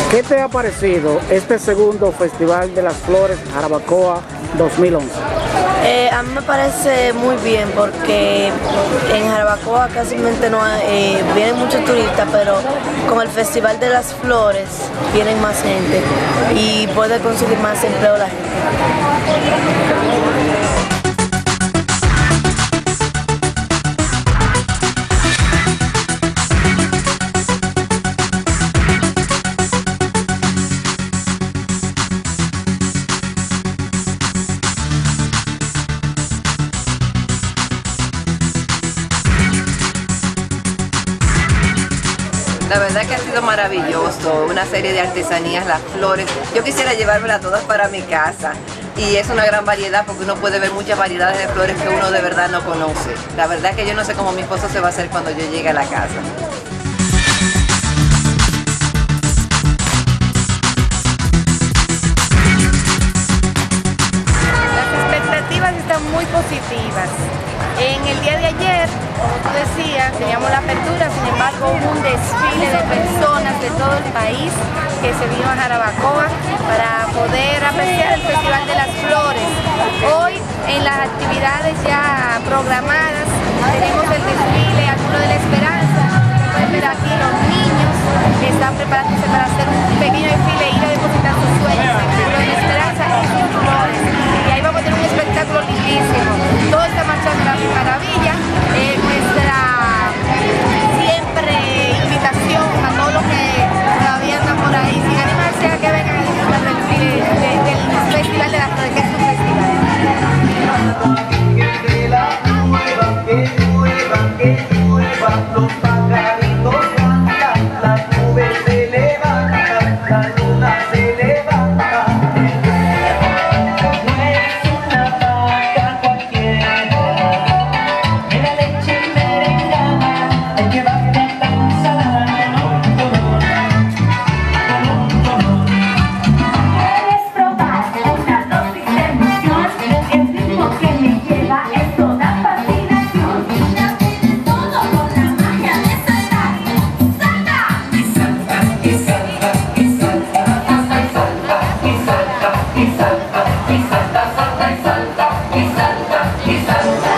¿Qué te ha parecido este segundo Festival de las Flores Jarabacoa 2011? A mí me parece muy bien porque en Jarabacoa casi no hay, vienen muchos turistas, pero con el Festival de las Flores vienen más gente y puede conseguir más empleo la gente. La verdad que ha sido maravilloso, una serie de artesanías, las flores. Yo quisiera llevármelas todas para mi casa y es una gran variedad porque uno puede ver muchas variedades de flores que uno de verdad no conoce. La verdad que yo no sé cómo mi esposo se va a hacer cuando yo llegue a la casa. Las expectativas están muy positivas. En el día de ayer, como tú decías, teníamos la apertura, sin embargo hubo un desfile de personas de todo el país que se vino a Jarabacoa para poder apreciar el Festival de las Flores. Hoy, en las actividades ya programadas, tenemos el desfile Arturo de la Esperanza. Pueden ver aquí los niños que están preparándose para hacer un pequeño desfile y ir a depositar sus sueños en Arturo de la Esperanza y sus flores. Y ahí vamos a tener un espectáculo lindísimo. Todo está marchando a la maravilla. Nuestra siempre invitación a todos los que todavía están por ahí, sin animarse a que vengan a disfrutar del Festival de las Flores, que es un festival. Los pajaritos cantan, las nubes se levantan, la luna se levanta. No es una vaca cualquiera, de la leche merengada, hay que vaca tan salada. ¿Quieres probar una dosis de emoción? El ritmo que me lleva es toda fascinación. Todo con la magia de saltar. ¡Salta! Y salta, y salta, y salta, y salta, y salta, y salta, salta, y salta, y salta, y salta.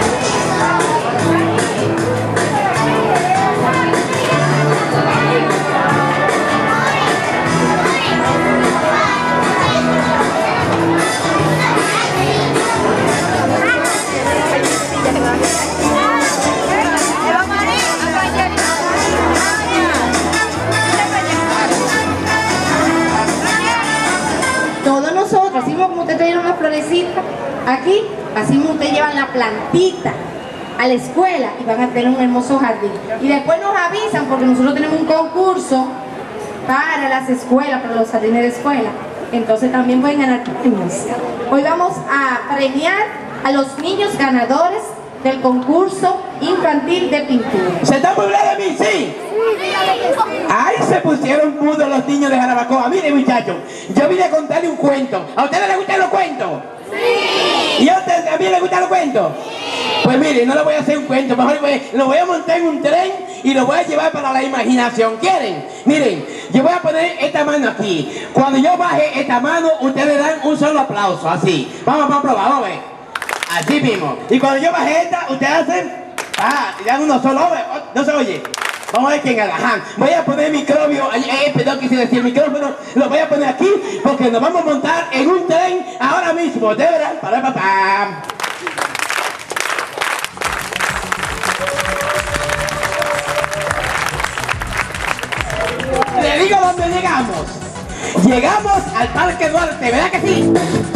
Todos nosotros, así como usted trae una florecita aquí, así como usted lleva la plantita a la escuela y van a tener un hermoso jardín. Y después nos avisan porque nosotros tenemos un concurso para las escuelas, para los jardines de escuela. Entonces también pueden ganar premios. Hoy vamos a premiar a los niños ganadores del concurso infantil de pintura. ¿Se están burlando de mí? ¿Sí? Ahí se pusieron mudos los niños de Jarabacoa. Miren, muchachos, yo vine a contarle un cuento. ¿A ustedes les gustan los cuentos? Sí. ¿Y a ustedes también les gustan los cuentos? Sí. Pues miren, no les voy a hacer un cuento, mejor lo voy a montar en un tren y lo voy a llevar para la imaginación. ¿Quieren? Miren, yo voy a poner esta mano aquí. Cuando yo baje esta mano, ustedes dan un solo aplauso, así. Vamos a probar, vamos a ver. Así mismo. Y cuando yo baje esta, ustedes hacen... y dan uno solo, no se oye. Vamos a ver quién gana. Voy a poner el micrófono, perdón, quise decir el micrófono, lo voy a poner aquí porque nos vamos a montar en un tren ahora mismo. ¿De verdad? Para. Le digo dónde llegamos. Llegamos al Parque Duarte, ¿verdad que sí?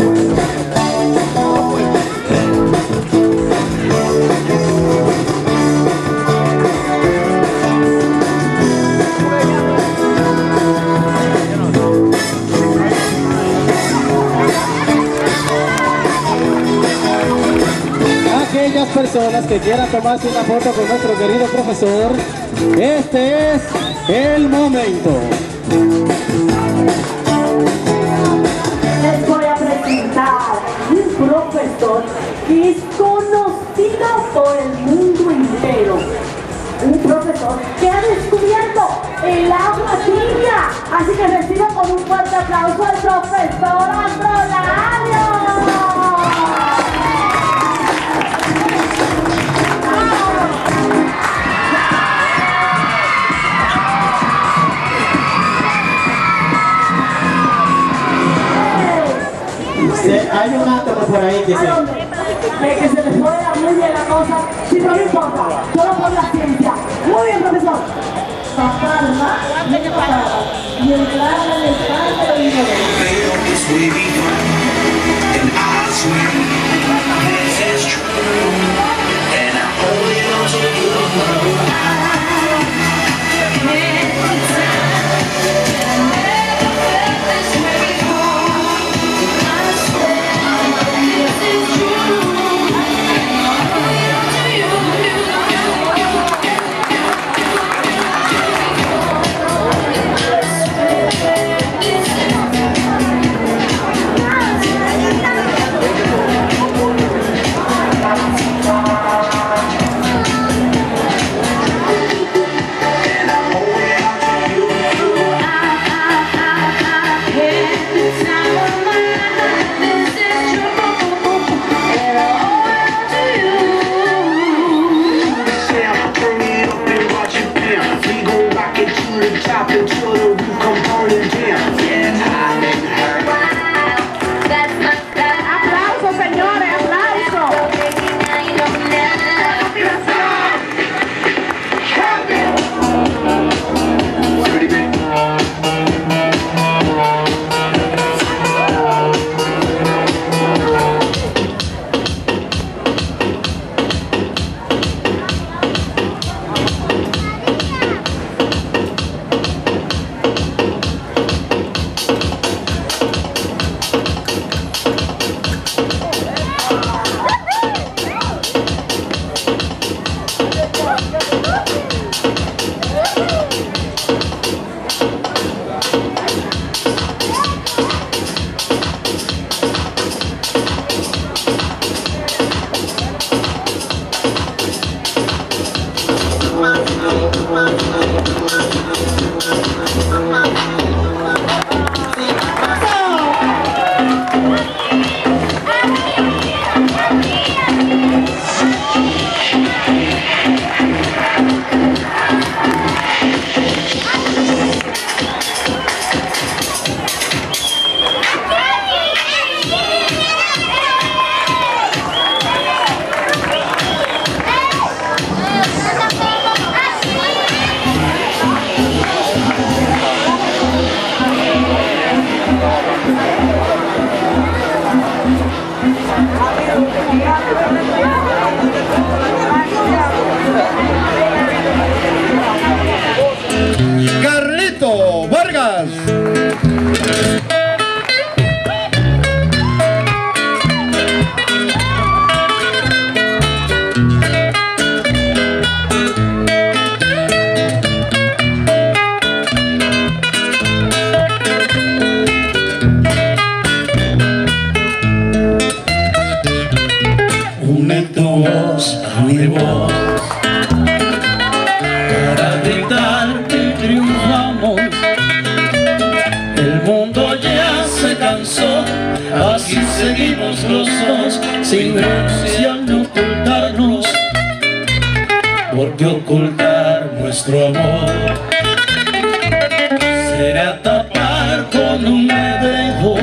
Aquellas personas que quieran tomarse una foto con nuestro querido profesor, este es el momento. Les voy a presentar un profesor que es conocido por el mundo entero. Un profesor que ha descubierto el agua tibia. Así que reciban con un fuerte aplauso al profesor Astrolario. Hay un átomo por ahí que se... Que se les pueda muy bien la cosa, sí, pero no importa, solo por la ciencia. Muy bien, profesor. Papalma, y entrar al estado de ¡aplausos, señores! ¡Aplausos! Carlito Vargas. Une tu voz a mi voz para gritar que triunfamos. El mundo ya se cansó, así seguimos los dos, sin renunciar ni ocultarnos, porque ocultar nuestro amor será tapar con un dedo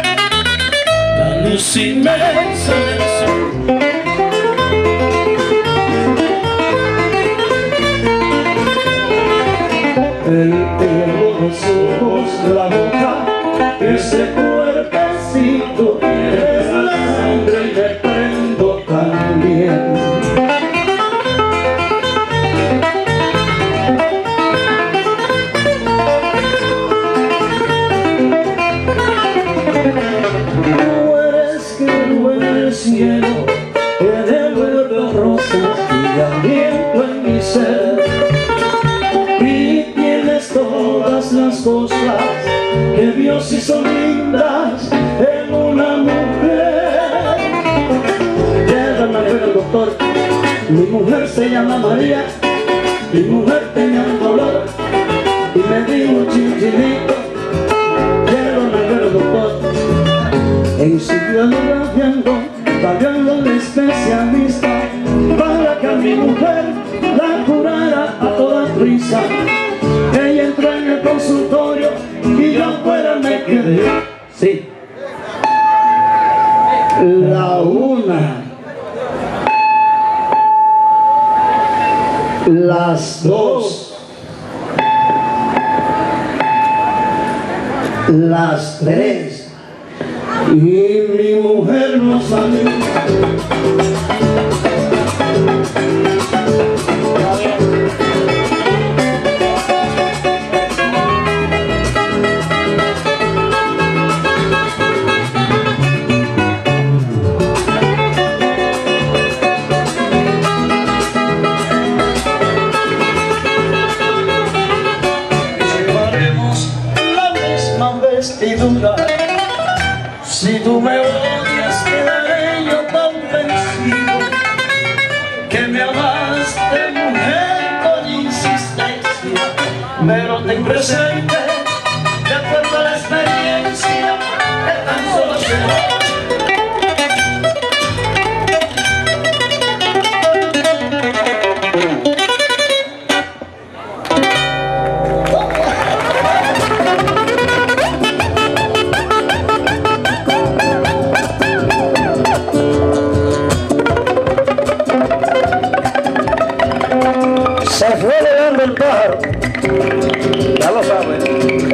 la luz inmensa del sol. El pelo, los ojos, la boca, ese cuerpecito, es la sangre y me prendo también. No eres cielo, en el verde rosa y aliento en mi ser. Todas las cosas que Dios hizo lindas en una mujer. Llévame al doctor, mi mujer se llama María, mi mujer tenía un dolor y me dijo chinchilito, y sigue viendo, pagando al especialista para que a mi mujer la curara a toda prisa. Ella entró en el consultorio y yo afuera me quedé. Sí. La una, las dos, las tres, y mi mujer no salió. Si tú me odias, quedaré yo convencido que me amaste, mujer, con insistencia. Pero ten presente, de acuerdo a la experiencia, que tan solo será. Se fue llegando el pájaro, ya lo sabes.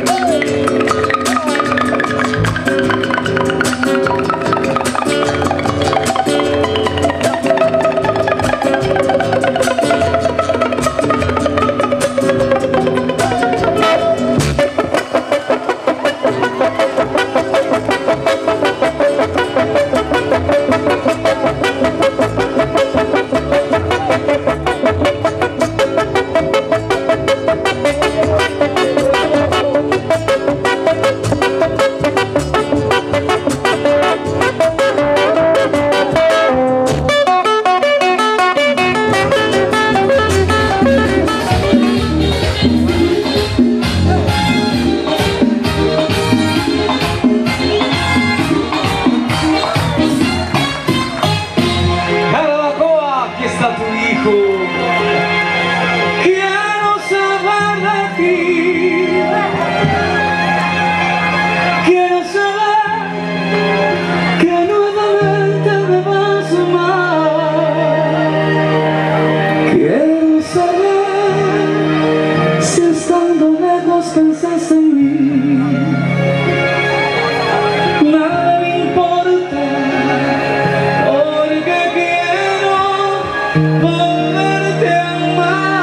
Quiero saber de ti, quiero saber que nuevamente me vas a amar, quiero saber si estando lejos pensaste en mí. Nada me importa porque quiero volverte a amar.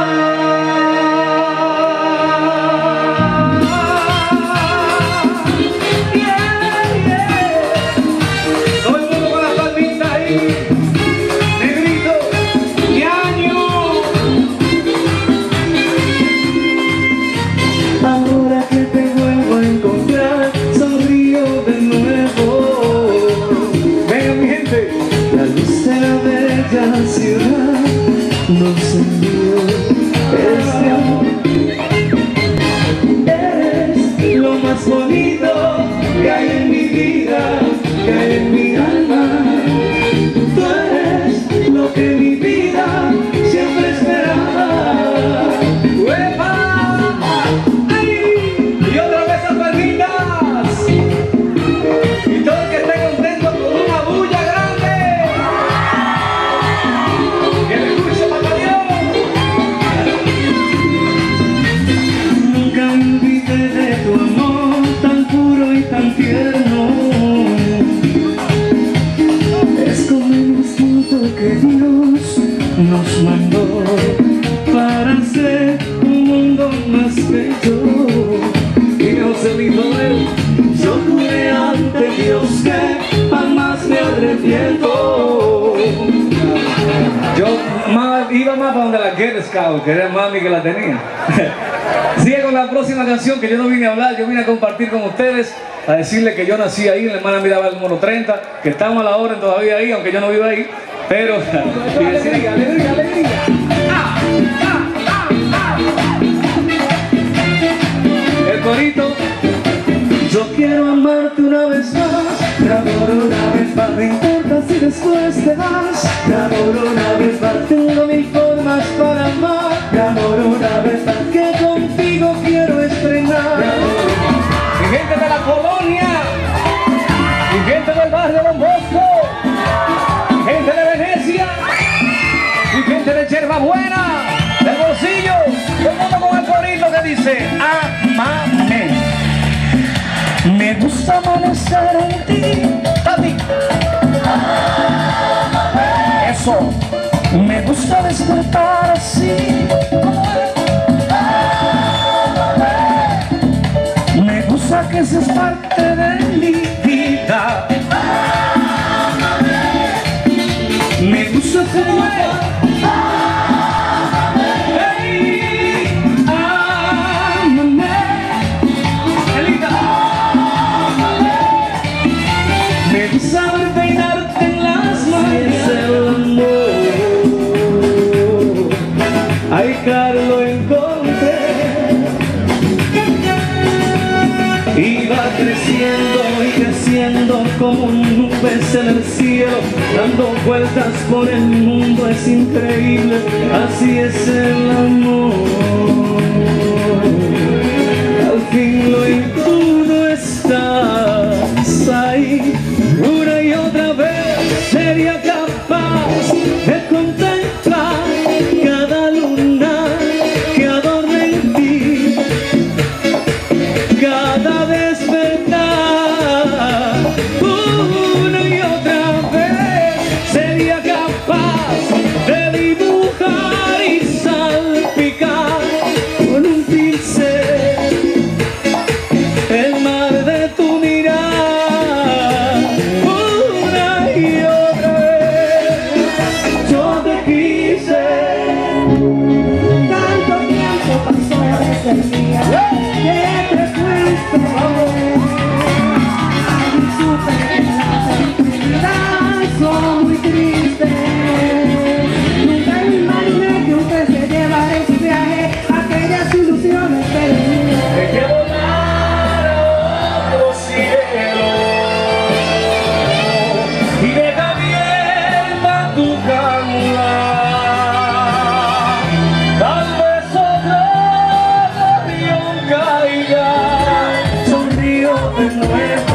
Todo el mundo con las palmitas ahí. Negrito, ñaño. Ahora que te vuelvo a encontrar, sonrío de nuevo. Venga mi gente. La luz de la bella ciudad nos envió este amor. Eres lo más bonito que hay en mi vida, que hay en mi alma. Tú eres lo que mi vida siempre esperaba. ¡Uepa! ¡Ay! Y otra vez las palmitas. Y todo el que esté contento con una bulla grande. ¡Que me escuche, batallón! Nunca me olvidé de tu amor tan puro y tan tierno. Es como el instinto que Dios nos mandó para hacer un mundo más bello. Y Joselito de él, yo juré ante Dios que jamás me arrepiento. Yo iba más para donde la Girl Scout, que era mami que la tenía. Sigue con la próxima canción, que yo no vine a hablar, yo vine a compartir con ustedes, a decirles que yo nací ahí, en la hermana Mirabal número 30, que estamos a la orden todavía ahí, aunque yo no vivo ahí, pero... alegría, alegría, alegría. El corito Yo quiero amarte una vez más, te adoro una vez más. No importa si después te vas, te adoro una vez más. Tengo mil formas para amar, te adoro una vez más. Que contigo quiero estrenar. Y gente de la colonia, y gente del barrio Don Bosco, y gente de Venecia, y gente de Yerbabuena, del Bolsillo, todo el mundo con el corito que dice amame. Me gusta amanecer en ti, papi. Eso. Me gusta despertar así. Me gusta que seas parte de mi vida. Me gusta como saber peinarte en las mañanas. El amor, ay, Carlos, lo encontré. Iba creciendo y creciendo como nubes en el cielo, dando vueltas por el mundo, es increíble, así es el amor. Al fin lo encuentro, estás ahí. Una y otra vez sería capaz de contemplar cada luna que adorna en ti, cada despertar. Una y otra vez sería capaz de dibujar y salpicar con un pincel el mar de tu mirada. Son muy tristes. Nunca me imaginé que usted se llevara en su viaje aquellas ilusiones perdidas. De que volar a otro cielo y deja abierta tu cama. Tal vez otro avión caiga, sonrío de nuevo.